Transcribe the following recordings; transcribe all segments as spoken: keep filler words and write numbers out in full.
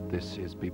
This is B.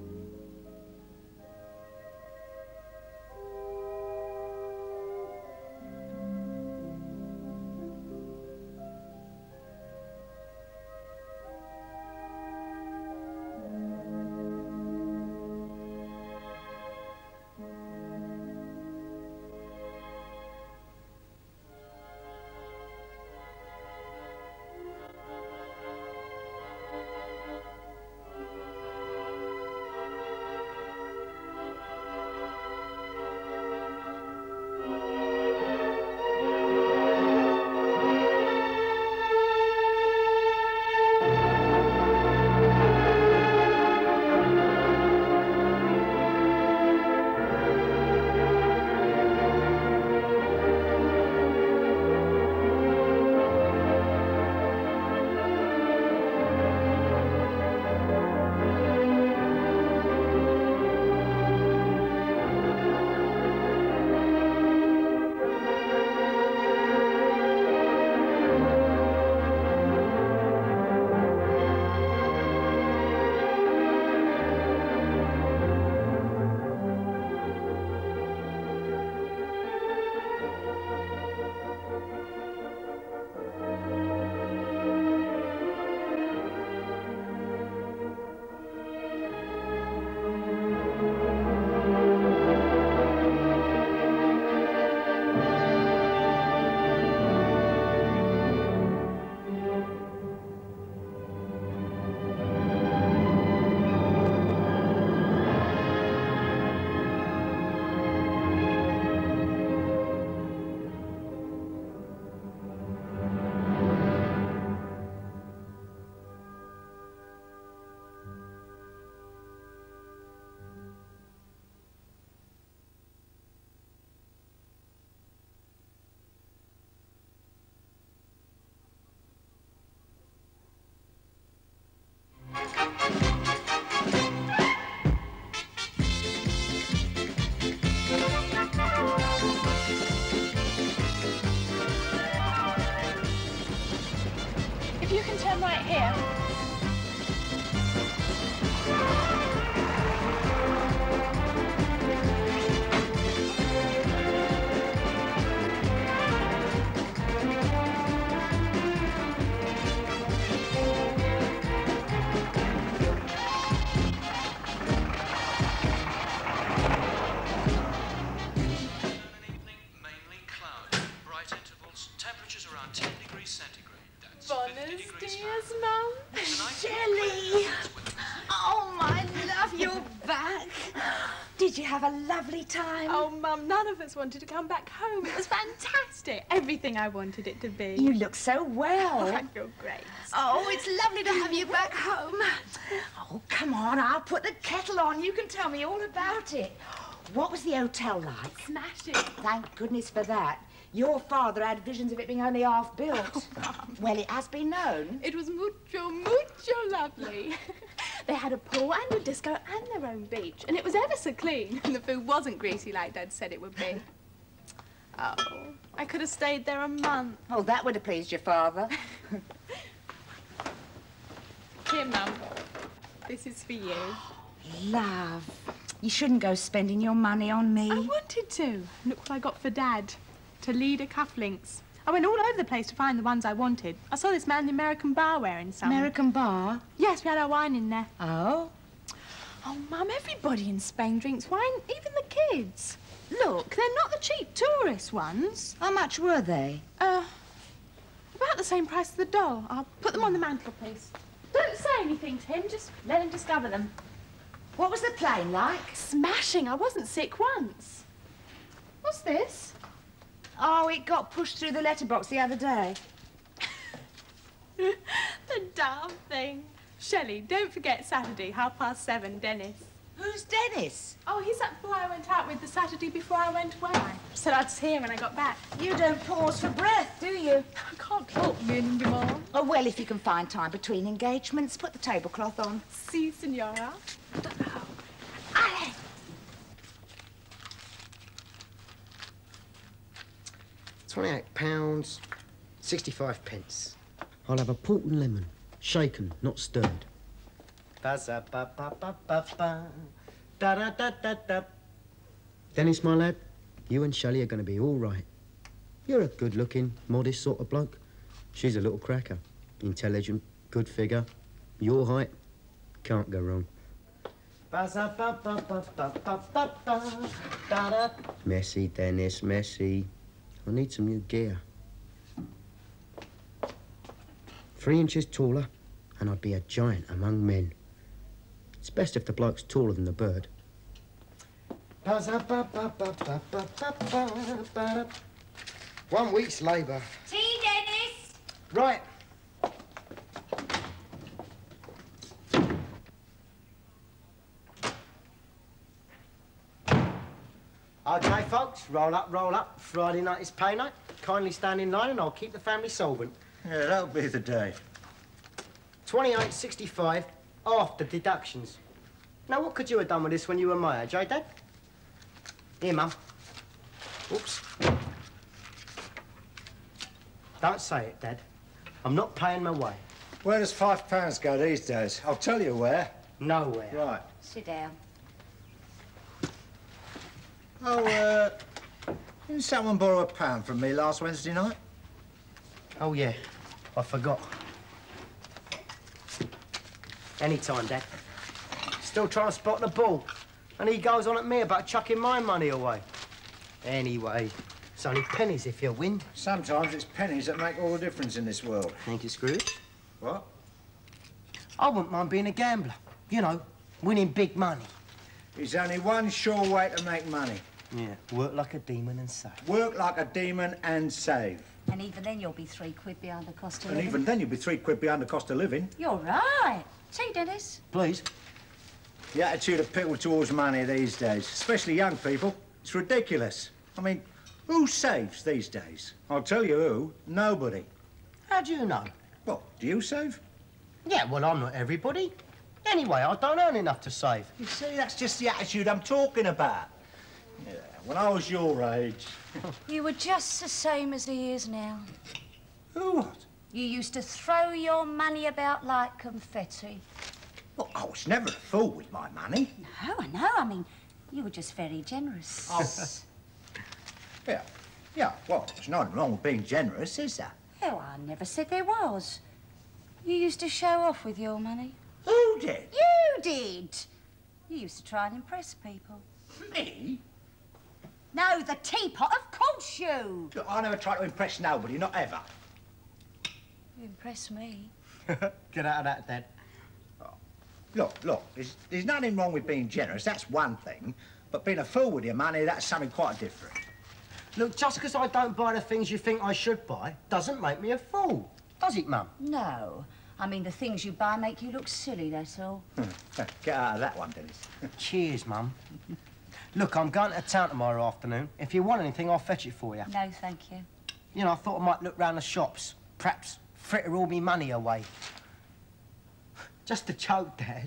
You can turn right here. Mainly cloudy, bright intervals, temperatures around ten degrees centigrade. Buenos dias, Mum. Shelley! Oh, my love, you're back. Did you have a lovely time? Oh, Mum, none of us wanted to come back home. It was fantastic. Everything I wanted it to be. You look so well. Oh, I feel great. Oh, it's lovely to have you back home. Oh, come on, I'll put the kettle on. You can tell me all about it. What was the hotel like? Smashing. Thank goodness for that. Your father had visions of it being only half built. Oh, well, it has been known. It was mucho, mucho lovely. They had a pool and a disco and their own beach, and it was ever so clean, and the food wasn't greasy like Dad said it would be. Oh, I could have stayed there a month. Oh, that would have pleased your father. Here, Mum. This is for you. Love, you shouldn't go spending your money on me. I wanted to. Look what I got for Dad. Toledo cufflinks. I went all over the place to find the ones I wanted. I saw this man in the American bar wearing some. American bar? Yes, we had our wine in there. Oh? Oh, Mum, everybody in Spain drinks wine, even the kids. Look, they're not the cheap tourist ones. How much were they? Uh, about the same price as the doll. I'll put them on the mantelpiece. Don't say anything to him, just let him discover them. What was the plane like? Smashing. I wasn't sick once. What's this? Oh, it got pushed through the letterbox the other day. The damn thing. Shelley, don't forget Saturday, half past seven, Dennis. Who's Dennis? Oh, he's that boy I went out with the Saturday before I went away. Said I'd see him when I got back. You don't pause for breath, do you? I can't talk, Lindy, Mom. Oh, well, if you can find time between engagements, put the tablecloth on. Si, Signora. Ale! twenty-eight pounds, sixty-five pence. I'll have a port and lemon, shaken, not stirred. Ba-za-ba-ba-ba-ba-ba. Da-da-da-da-da. Dennis, my lad, you and Shelley are going to be all right. You're a good-looking, modest sort of bloke. She's a little cracker. Intelligent, good figure. Your height. Can't go wrong. Messy, Dennis, messy. I need some new gear. Three inches taller, and I'd be a giant among men. It's best if the bloke's taller than the bird. One week's labour. Tea, Dennis! Right. OK, folks, roll up, roll up. Friday night is pay night. Kindly stand in line and I'll keep the family solvent. Yeah, that'll be the day. twenty-eight sixty-five after deductions. Now, what could you have done with this when you were my age, eh, Dad? Here, Mum. Oops. Don't say it, Dad. I'm not paying my way. Where does five pounds go these days? I'll tell you where. Nowhere. Right. Sit down. Oh, uh, didn't someone borrow a pound from me last Wednesday night? Oh, yeah. I forgot. Anytime, Dad. Still trying to spot the ball. And he goes on at me about chucking my money away. Anyway, it's only pennies if you win. Sometimes it's pennies that make all the difference in this world. Thank you, Scrooge. What? I wouldn't mind being a gambler. You know, winning big money. There's only one sure way to make money. Yeah, work like a demon and save. Work like a demon and save. And even then you'll be three quid behind the cost of And living. even then you'll be three quid behind the cost of living. You're right. Tea, Dennis. Please. The attitude of people towards money these days, especially young people, it's ridiculous. I mean, who saves these days? I'll tell you who. Nobody. How do you know? What, do you save? Yeah, well, I'm not everybody. Anyway, I don't earn enough to save. You see, that's just the attitude I'm talking about. Yeah, when I was your age... You were just the same as he is now. Who what? You used to throw your money about like confetti. Well, I was never a fool with my money. No, I know. I mean, you were just very generous. Oh. Yeah, yeah, well, there's nothing wrong with being generous, is there? Oh, I never said there was. You used to show off with your money. Who did? You did. You used to try and impress people. Me? No, the teapot, of course you. Look, I never try to impress nobody, not ever. You impress me. Get out of that, Dad. Look, look, there's, there's nothing wrong with being generous, that's one thing. But being a fool with your money, that's something quite different. Look, just because I don't buy the things you think I should buy doesn't make me a fool, does it, Mum? No. I mean, the things you buy make you look silly, that's all. Get out of that one, Dennis. Cheers, Mum. Look, I'm going to town tomorrow afternoon. If you want anything, I'll fetch it for you. No, thank you. You know, I thought I might look round the shops. Perhaps fritter all me money away. Just a joke, Dad.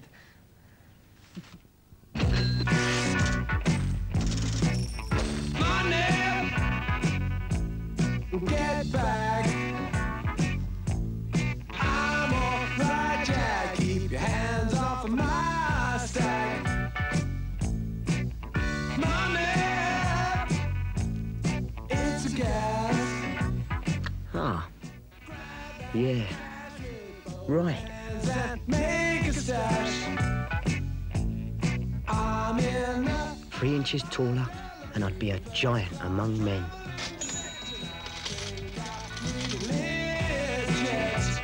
Money, get back. I'm on fly jack. Keep your hands off of my stack. Money, it's a gas. Ah. Yeah. Right. Make a stash. I'm in the Three inches taller, and I'd be a giant among men. legit.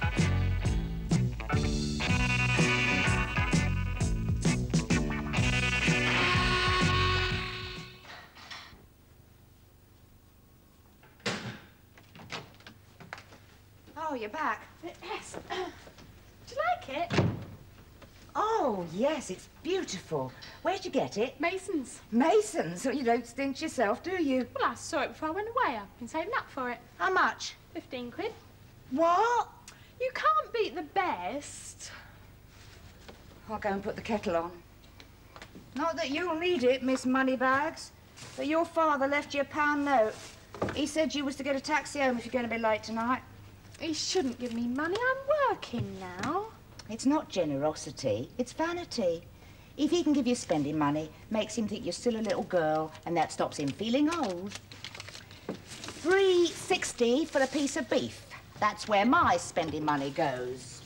Oh, you're back. Yes. Do you like it? Oh, yes, it's beautiful. Where'd you get it? Mason's. Mason's. You don't stint yourself, do you? Well, I saw it before I went away. I've been saving up for it. How much? Fifteen quid. What? You can't beat the best. I'll go and put the kettle on. Not that you'll need it, Miss Moneybags, but your father left you a pound note. He said you was to get a taxi home if you're going to be late tonight. He shouldn't give me money. I'm working now. It's not generosity, it's vanity. If he can give you spending money, makes him think you're still a little girl, and that stops him feeling old. Three sixty for a piece of beef. That's where my spending money goes.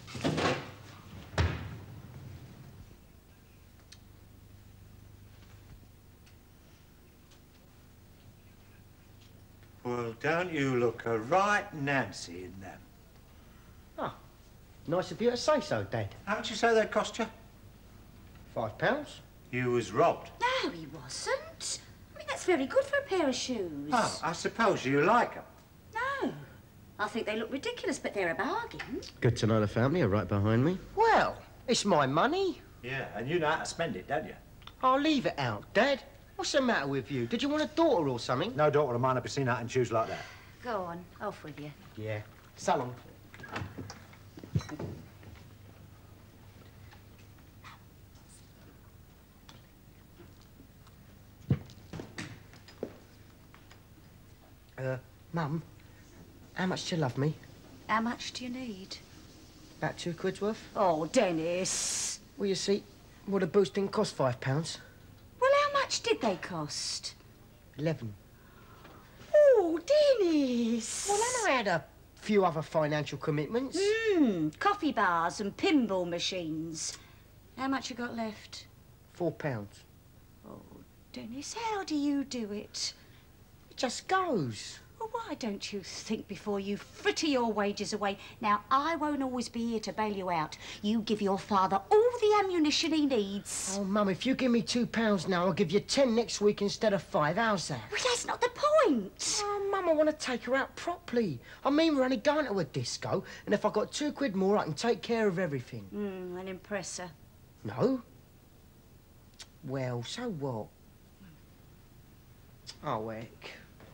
Well, don't you look a right Nancy in them? Oh, nice of you to say so, Dad. How much you say they cost you? Five pounds? You was robbed. No, he wasn't. I mean, that's very good for a pair of shoes. Oh, I suppose you like them. No. I think they look ridiculous, but they're a bargain. Good to know the family are right behind me. Well, it's my money. Yeah, and you know how to spend it, don't you? I'll leave it out, Dad. What's the matter with you? Did you want a daughter or something? No daughter of mine would be seen out in shoes like that. Go on, off with you. Yeah. So long. Uh, Mum, how much do you love me? How much do you need? About two quid's worth? Oh, Dennis. Well, you see, well, the boots didn't cost five pounds. Well, how much did they cost? Eleven. Oh, Dennis. Well, then I had a few other financial commitments. Hmm, coffee bars and pinball machines. How much you got left? Four pounds. Oh, Dennis, how do you do it? It just goes. Well, why don't you think before you fritter your wages away? Now, I won't always be here to bail you out. You give your father all the ammunition he needs. Oh, Mum, if you give me two pounds now, I'll give you ten next week instead of five. How's that? Well, that's not the point. Oh, Mum, I want to take her out properly. I mean, we're only going to a disco, and if I got two quid more, I can take care of everything. Hmm, and impress her. No? Well, so what? Oh, heck.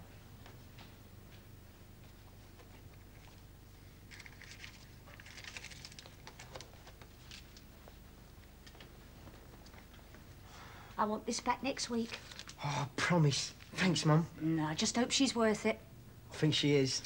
I want this back next week. Oh, I promise. Thanks, Mum. No, I just hope she's worth it. I think she is.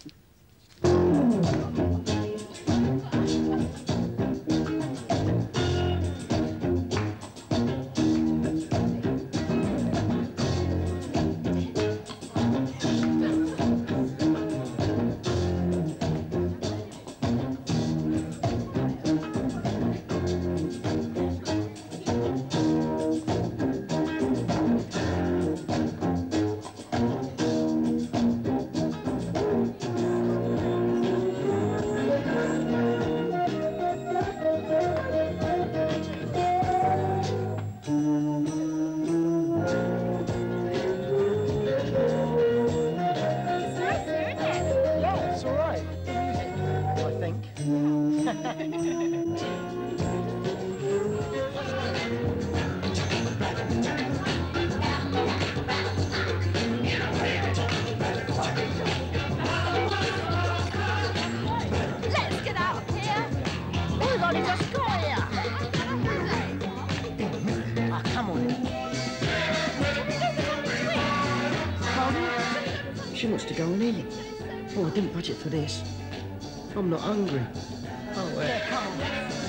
She wants to go and eat. Oh, I didn't budget for this. I'm not hungry. Oh, well. Yeah, come on.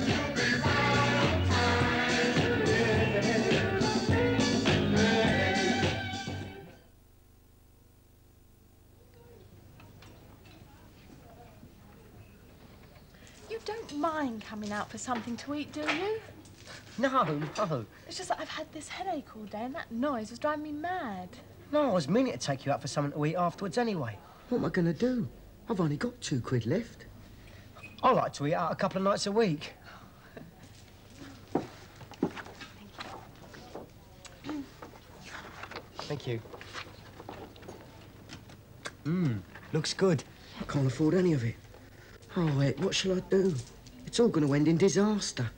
You don't mind coming out for something to eat, do you? No, no. It's just that I've had this headache all day and that noise was driving me mad. No, I was meaning to take you out for something to eat afterwards anyway. What am I going to do? I've only got two quid left. I like to eat out a couple of nights a week. Thank you. Mmm, looks good. I can't afford any of it. Oh, wait, what shall I do? It's all going to end in disaster.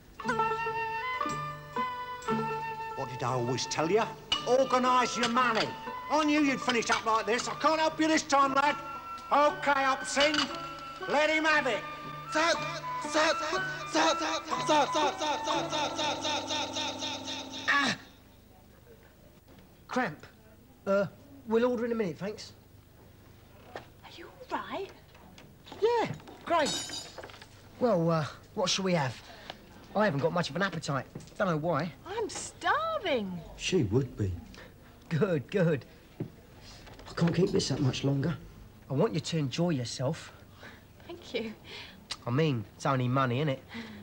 What did I always tell you? Organise your money. I knew you'd finish up like this. I can't help you this time, lad. OK, Upson. Let him have it. Stop! Stop! Stop! Stop! Stop! Stop! Stop! Stop! Stop! Stop! Stop! Stop! Stop! Ah! Cramp. Uh, we'll order in a minute, thanks. Are you all right? Yeah, great. Well, uh, what shall we have? I haven't got much of an appetite. Don't know why. I'm starving. She would be. Good, good. I can't keep this up much longer. I want you to enjoy yourself. Thank you. I mean, it's only money, innit?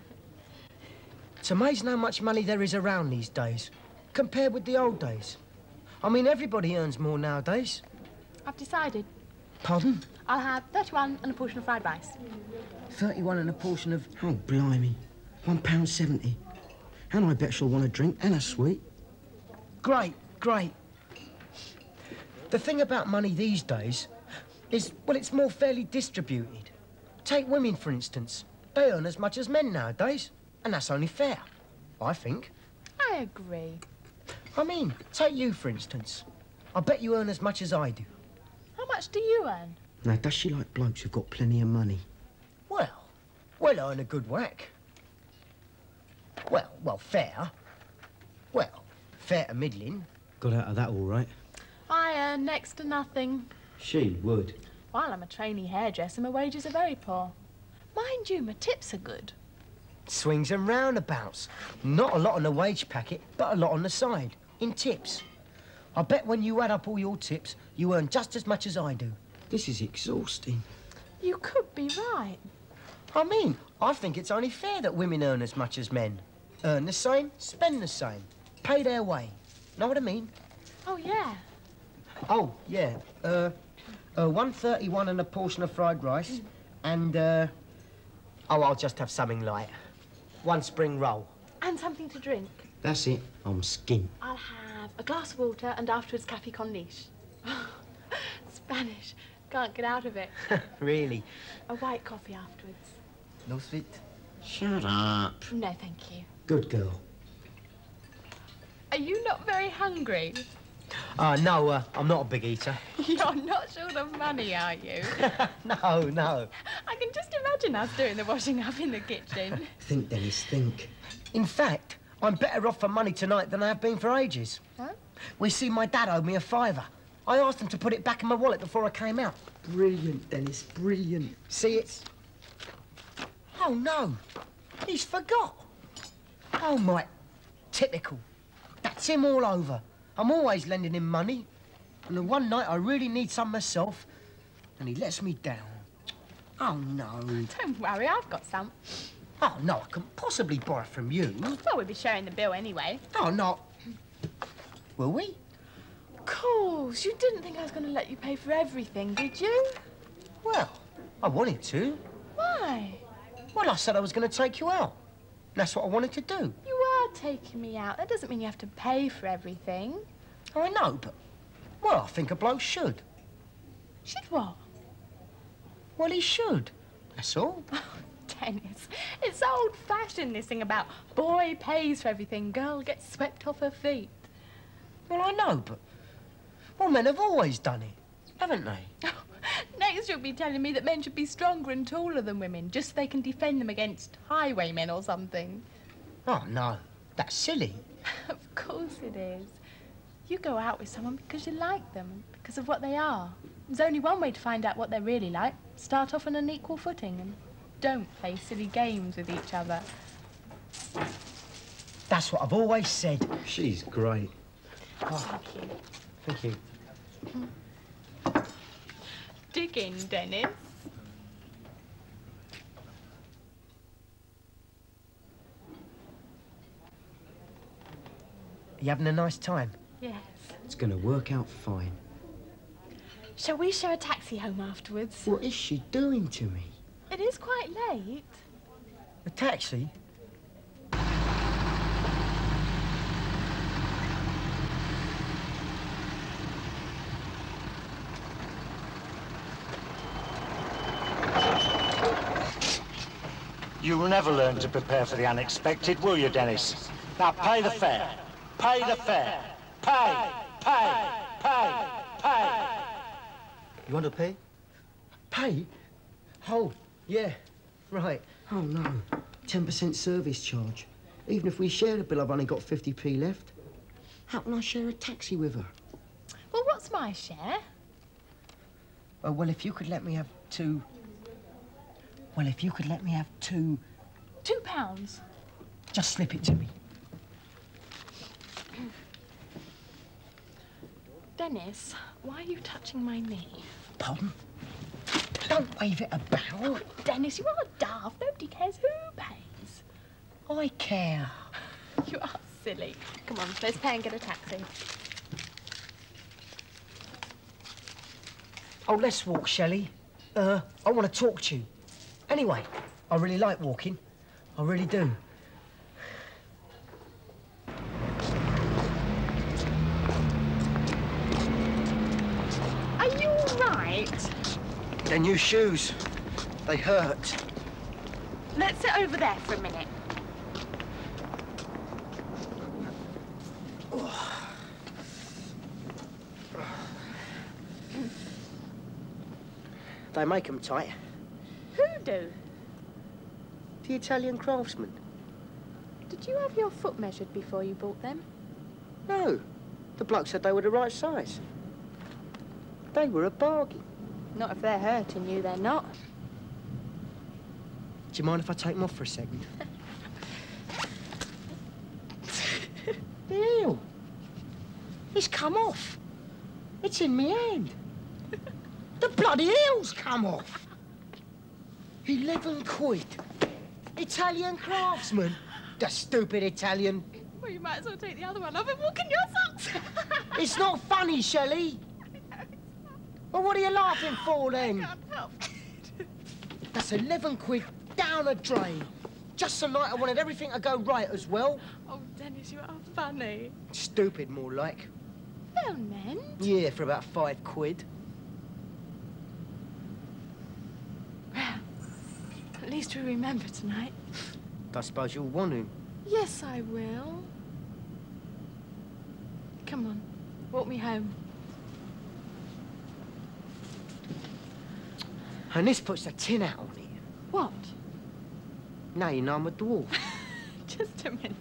It's amazing how much money there is around these days, compared with the old days. I mean, everybody earns more nowadays. I've decided. Pardon? I'll have thirty-one and a portion of fried rice. thirty-one and a portion of... Oh, blimey. One pound seventy. And I bet she'll want a drink and a sweet. Great, great. The thing about money these days is, well, it's more fairly distributed. Take women, for instance. They earn as much as men nowadays, and that's only fair, I think. I agree. I mean, take you, for instance. I bet you earn as much as I do. How much do you earn? Now, does she like blokes who've got plenty of money? Well, well, I earn a good whack. Well, well, fair. Well, fair to middling. Got out of that all right. I earn next to nothing. She would. While I'm a trainee hairdresser, my wages are very poor. Mind you, my tips are good. Swings and roundabouts. Not a lot on the wage packet, but a lot on the side, in tips. I bet when you add up all your tips, you earn just as much as I do. This is exhausting. You could be right. I mean, I think it's only fair that women earn as much as men. Earn the same, spend the same. Pay their way. Know what I mean? Oh, yeah. Oh, yeah. Uh, uh, one thirty-one and a portion of fried rice. And, uh... oh, I'll just have something light. One spring roll. And something to drink. That's it. I'm skint. I'll have a glass of water and afterwards café con leche. Spanish. Can't get out of it. Really? A white coffee afterwards. No sweet? Shut up. No, thank you. Good girl. Are you not very hungry? Uh, no, uh, I'm not a big eater. You're not short of money, are you? No, no. I can just imagine us doing the washing up in the kitchen. Think, Dennis, think. In fact, I'm better off for money tonight than I have been for ages. Huh? We see my dad owed me a fiver. I asked him to put it back in my wallet before I came out. Brilliant, Dennis, brilliant. See, it's... Oh, no. He's forgot. Oh, my... Typical. That's him all over. I'm always lending him money. And then one night I really need some myself, and he lets me down. Oh, no. Don't worry, I've got some. Oh, no, I couldn't possibly borrow from you. Well, we'll be sharing the bill anyway. Oh, no. Will we? Of course. You didn't think I was going to let you pay for everything, did you? Well, I wanted to. Why? Well, I said I was going to take you out. That's what I wanted to do. You are taking me out. That doesn't mean you have to pay for everything. Oh, I know, but... Well, I think a bloke should. Should what? Well, he should. That's all. Dennis, it's old-fashioned, this thing about boy pays for everything, girl gets swept off her feet. Well, I know, but... Well, men have always done it, haven't they? Next you'll be telling me that men should be stronger and taller than women, just so they can defend them against highwaymen or something. Oh, no. That's silly. Of course it is. You go out with someone because you like them, because of what they are. There's only one way to find out what they're really like. Start off on an equal footing and don't play silly games with each other. That's what I've always said. She's great. Oh, Thank you. thank you. Dig in, Dennis. You having a nice time? Yes. It's going to work out fine. Shall we share a taxi home afterwards? What is she doing to me? It is quite late. A taxi? You will never learn to prepare for the unexpected, will you, Dennis? Now pay the fare. Pay the fare. Pay, pay, pay, pay. You want to pay? Pay? Oh, yeah, right. Oh, no. ten percent service charge. Even if we share the bill, I've only got fifty p left. How can I share a taxi with her? Well, what's my share? Oh, well, if you could let me have two... Well, if you could let me have two... Two pounds. Just slip it to me. Dennis, why are you touching my knee? Pardon? Don't wave it about. Oh, Dennis, you are daft. Nobody cares who pays. I care. You are silly. Come on, let's pay and get a taxi. Oh, let's walk, Shelley. Uh, I want to talk to you. Anyway, I really like walking. I really do. Are you all right? They're new shoes. They hurt. Let's sit over there for a minute. They make them tight. Who do? The Italian craftsman. Did you have your foot measured before you bought them? No. The bloke said they were the right size. They were a bargain. Not if they're hurting you, they're not. Do you mind if I take them off for a second? The heel. It's come off. It's in me hand. The bloody heel's come off. Eleven quid. Italian craftsman. The stupid Italian. Well, you might as well take the other one off and walk in your socks. It's not funny, Shelley. Well, what are you laughing for, then? I can't help it. That's eleven quid down a drain. Just tonight I wanted everything to go right as well. Oh, Dennis, you are funny. Stupid, more like. Well, men. Yeah, for about five quid. Well, at least we remember tonight. I suppose you'll want to. Yes, I will. Come on, walk me home. And this puts a tin out on it. What? Now you know I'm a dwarf. Just a minute.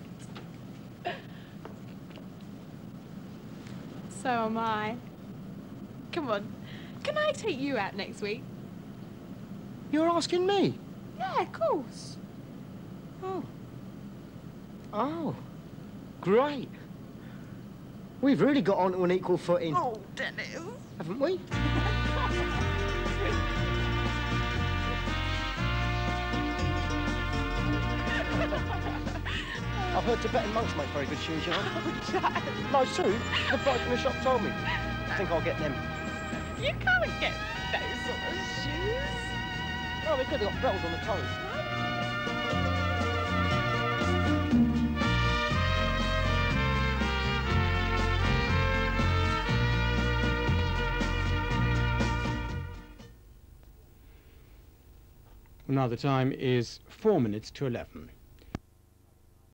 So am I. Come on. Can I take you out next week? You're asking me? Yeah, of course. Oh. Oh. Great. We've really got onto an equal footing, Oh, Dennis. haven't we? I've heard Tibetan monks make very good shoes, you know. No, Sue, the bloke in the shop told me. I think I'll get them. You can't get those sort of shoes. Oh, they could have got bells on the toes. Now the time is four minutes to eleven.